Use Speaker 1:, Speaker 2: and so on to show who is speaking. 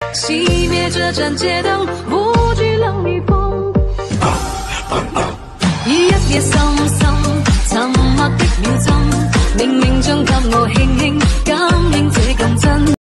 Speaker 1: 熄灭这盏街灯，不惧冷与风。于一夜深深沉默的秒針，明明將給我輕輕感應這咁真。